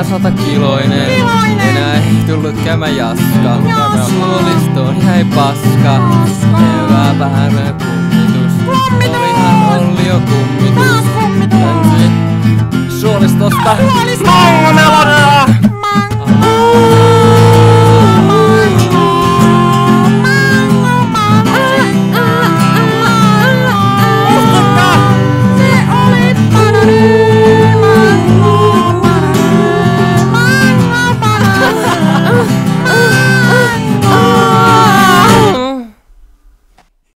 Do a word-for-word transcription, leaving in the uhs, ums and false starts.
enää satakiloinen. Enää ei tullut kämäjaska. Suolistoon jäi paska. Hyvää päivää kummitus. Olihan Olli jo kummitus. Suolistosta. Mango Melodia!